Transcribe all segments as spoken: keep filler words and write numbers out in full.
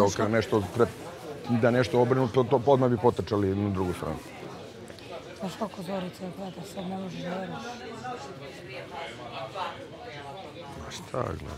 se okrene nešto, da nešto obrnu, to odmah bi potrčali na drugu stranu. Znaš kako Zorica gleda, sad ne možeš da veriš. A šta gleda?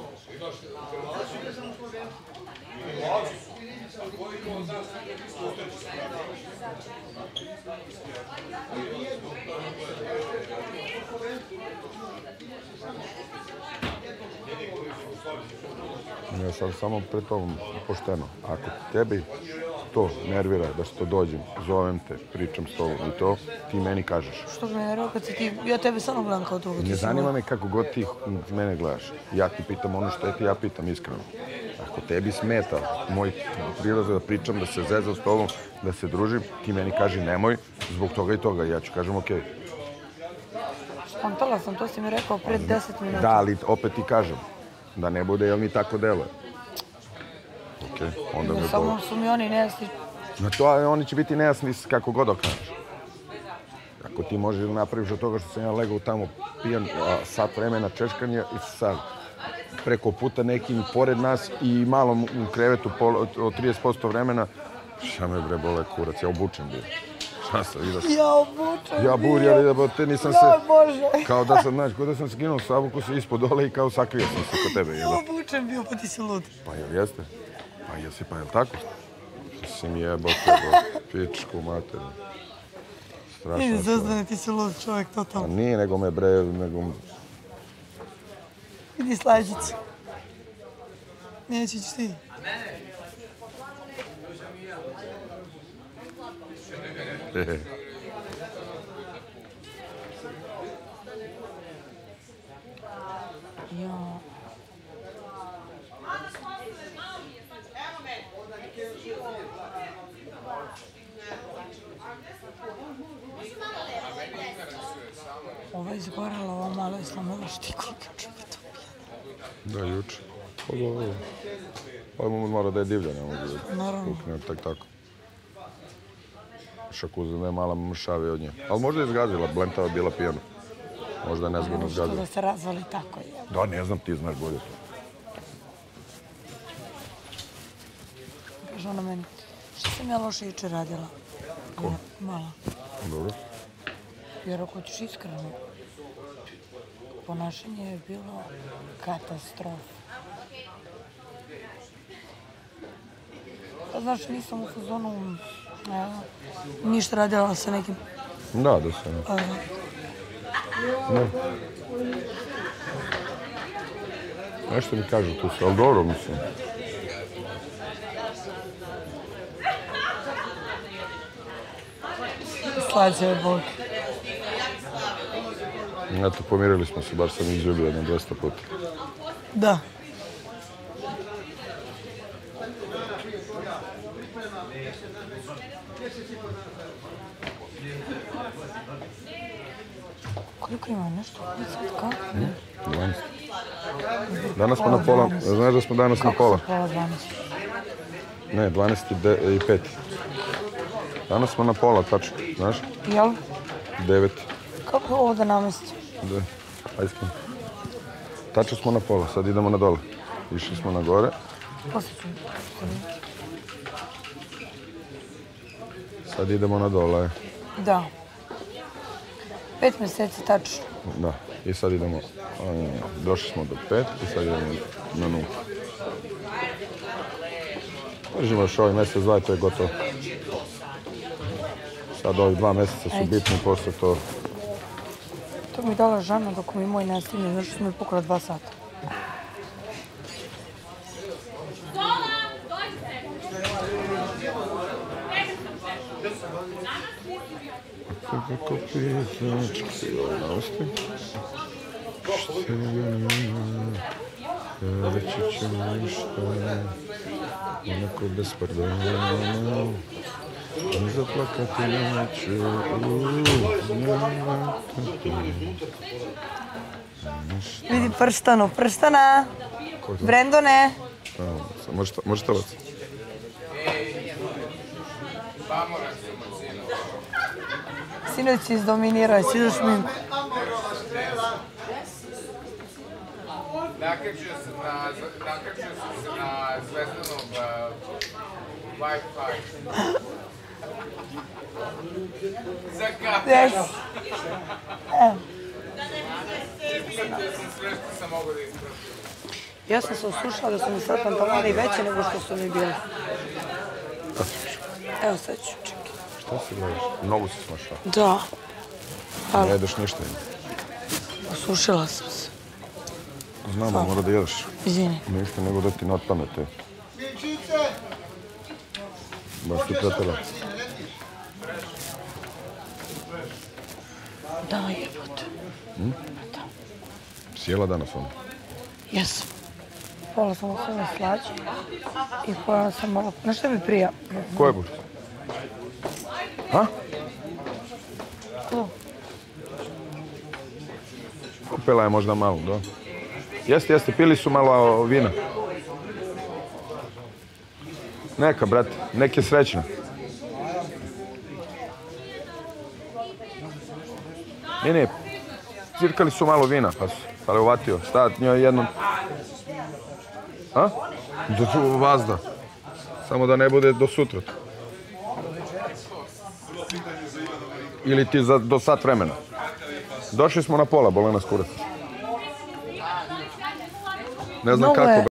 Ja sam samo pred tobom pošteno. Ako tebi to nervira da što dođem, zovem te, pričam s tobom i to, ti meni kažeš. Što bi me nervira kad si ti, ja tebe samo gledam kao drugo. Ne zanima me kako god ti mene gledaš. Ja ti pitam ono što je ti, ja pitam iskreno. Ako tebi smeta moj prilaz da pričam, da se zezam s tobom, da se družim, ti meni kaži nemoj, zbog toga i toga. Ja ću kažem okej. Spontala sam, to si mi rekao pred deset minuta. Da, ali opet ti kažem. Da ne bude, jel mi tako deluje. Okej, onda me Samo boli. su mi oni nejasni. Na to, oni će biti nejasni kako god okreneš. Ako ti možeš da napraviš od toga što sam ja legao tamo pijan sat vremena češkanja i sad preko puta nekim pored nas i malom u krevetu od trideset posto vremena, šta me bre bole kurac, ja obučen bio. Šta sam vidio? Ja obučen Ja bur, ja te nisam se... Ja Bože. Kao da sam, znaš, kao da sam skinuo sabuku se ispod dole i kao sakrio sam se kod tebe. Ja obučen bio, pa ti si lud. Pa jel jeste? Pa jesi, pa jel tako? Što si mi jebao tebe, pičku materiju. Strašno. Nije zazdane, ti si lud čovjek, totalno. A nije, nego me bre, nego... Vidi slađicu. Neće ćeš ti. Hehe. Ja. Ova je izgorala, ova malo je slomila štiku. Da, juče. Pa dobro. Ovaj moment mora da je divlja, ne mogu da Naravno. pukne tak tako. Šakuza da je mala mršavi od nje. Ali možda je izgazila, blentava bila pijana. Možda je nezgodno Što zgazila. da se razvali tako je. Da, ne znam, ti znaš bolje to. Kaže ona meni, što sam ja loše juče radila? Ko? Mala. Dobro. Jer ako ćeš iskreno, ponašanje je bilo katastrofa. Pa znaš, nisam u fazonu ništa radila sa nekim... Da, da se ne. Ne. Nešto mi kažu tu se, ali dobro mislim. Slađa je Bog. Eto, pomirili smo se, bar sam izljubio jedno dvesta puta. Da. Koliko ima nešto? dvadeset? dvanaest. Danas smo na pola, znaš da smo danas na pola? Kako pola dvanaest? Ne, dvanaest i pet. Danas smo na pola, tačno, znaš? Jel? devet. Kako ovo da namestim? Da, ajde skini. Tačno smo na pola, sad idemo na dole. Išli smo na gore. Poslije ću. Sad idemo na dole. Da. Pet mjeseci tačno. Da, i sad idemo, došli smo do pet i sad idemo na nulu. Držimo još ovaj mjesec, dva i to je gotovo. Sad ovi dva mjeseca su bitni, posle to... To mi je dala Žana dok mi moj ne stigne, znaš što mi je pukla dva sata. Kako pisačka si ovaj novosti. Što nema, reći ću ništa, onako bez pardona. Zaplakati neću, Vidi prštano, prštana. Brendone. Možeš to vas? Sinoć si izdominirao, si za šminku. Nakačio sam se na Zvezdanog Yes. Evo. Ja sam se osušala da su mi sad pantaloni veći nego što su mi bili. Evo sad ću, čekaj. Šta si gledaš? Nogu si smašala. Da. Ne jedeš ništa. Osušila sam se. Znam, mora da jedeš. Izvini. Ništa nego da ti ne otpane te. Baš ti pretela. Da, jebote. Da. Sjela danas onda? Jesam. Pola sam u sveme slađe i pola sam malo... Znaš šta mi prija? Ko je buš? Ha? Ko? Popela je možda malo, da. Jeste, jeste, pili su malo vina. Neka, brate, nek je srećna. Nije, nije, cirkali su malo vina, pa su, pa je uvatio. Stat njoj jednom... A? Do tu vazda. Samo da ne bude do sutra. Ili ti za, do sat vremena. Došli smo na pola, bole nas kurac. Ne znam kako...